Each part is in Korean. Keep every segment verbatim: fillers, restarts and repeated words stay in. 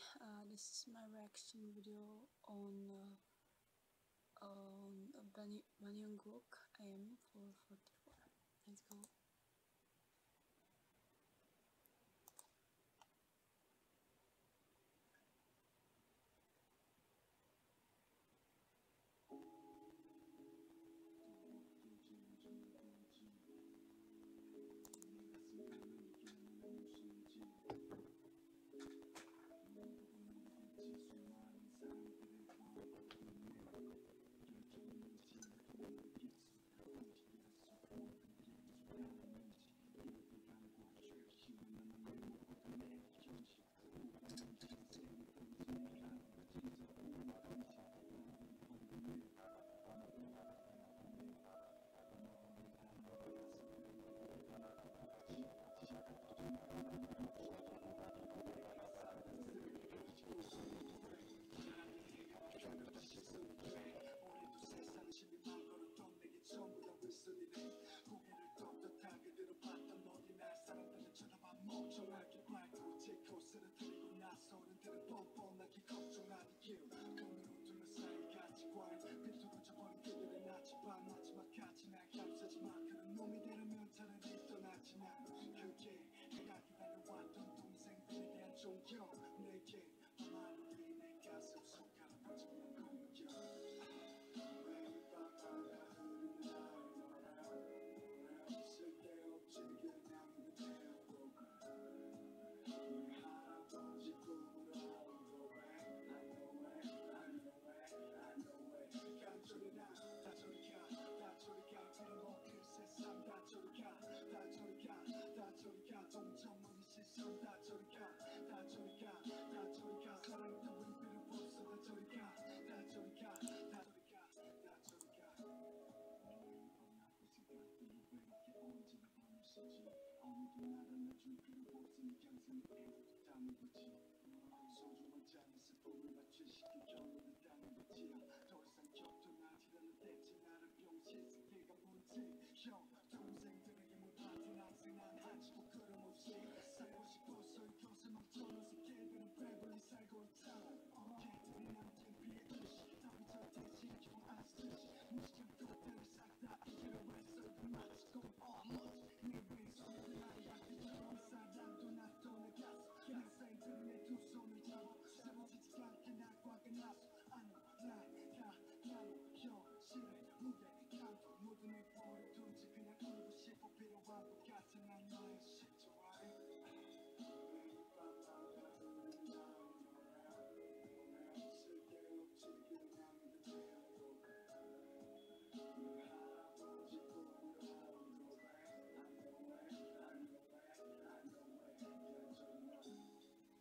uh, this is my reaction video on uh, on Bang Yongguk I am four forty-four. Let's go. 멍청하게 발도 제 코스를 들고 나서른들은 뻔뻔하게 걱정하는 길 검으로 둘러싸인 가치 과일 빗으로 져버린 그들의 나치반 마지막까지 날 감싸지만 그런 놈이 되려면 차라리 떠나지 난 그게 내가 기다려왔던 동생들에 대한 존경 내게 밤하늘이 내 가슴 손가락 퍼지면 공격 매일 밤마다 흐르는 나를 너라 쓸데없지 그냥 그대로 우리 할아버지 꿈으로 하고 I know it, I know it, I know it 간절히 나 다 저리 가, 다 저리 가 빌어먹을 세상 다 저리 가, 다 저리 가, 다 저리 가 점점 어린 시선 다 저리 가, 다 저리 가, 다 저리 가 사랑 따윈 필요 없어 다 저리 가, 다 저리 가, 다 저리 가, 다 저리 가 밤낮고 생각들이 왜 이렇게 언제나 밤을 새지 아무도 날 안아줄 필요 없으니 항상 애도 당한 거지 소중한 잔의 슬픔을 마취시켜 겨울을 당한 거지 더 이상 격돌하지 않는 때지 나를 병실에서 걔가 부르지 형 동생들에게 물 받은 항상 난 한치도 걸음없이 살고 싶어서 이곳에 멈춰놓은 걔들은 배불리 살고 있다 걔들이 남긴 비의 뜻이 답이 저 대신 좀 아시듯이 무식한 것들을 싹다 이기려고 했어 그 마치고 almost 내 왼손을 나의 약들처럼 사랑도 나도 내 가슴 그냥 사인들은 내 두 손을 잡아 세워지지 않게 날과 끝났어 아니 나가 나로 현실의 무게 감도 모두 내 버려둔 채 그냥 울고 싶어 필요한 것 같아 난 너의 시절 매일 밤마다 흐르는 나의 노래 쓸데없지 그냥 그대로 우리 할아버지 꿈으로 하고 I know it, I know it, I know it 여전히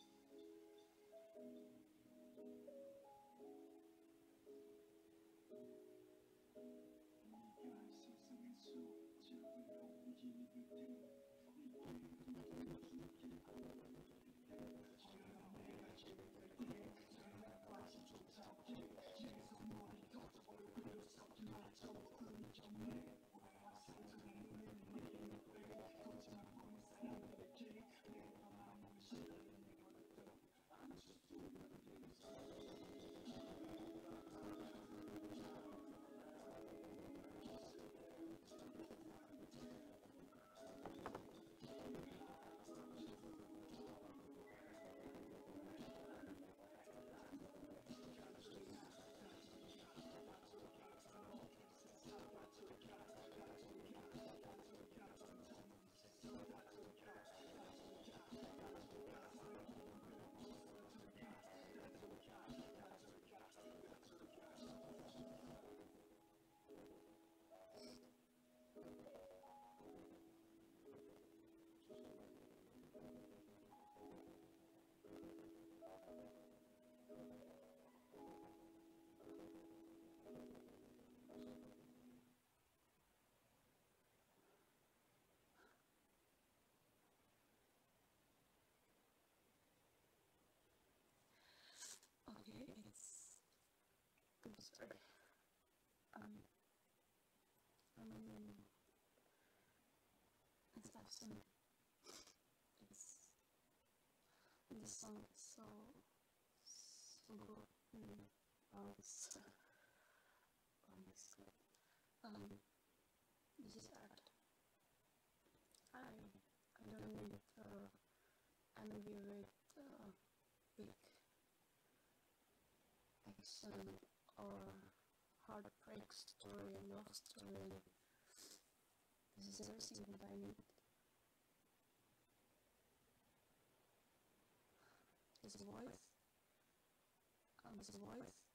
네가 이 세상에서 제일 외로운 힘이 될 때 네게 눈을 길을 걸어갈 때 저녁 내가 기회될 때 저녁 관심조차 없게 계속 머리 걷어버려 그려 섞인 말 전부 의미 없네 상처는 눈에는 내게 옆에 거짓말 보는 사람들에게 내 밤하늘 시간을 내걸었던 아무 소리를 내면서 Okay, it's I'm sorry. Um um it's that song. It's the song is so so good mm, about this, about this clip. Um, this is art. I I don't need uh, M V with uh, big action or heartbreak story and love story. This is everything that I need. His voice, um, his voice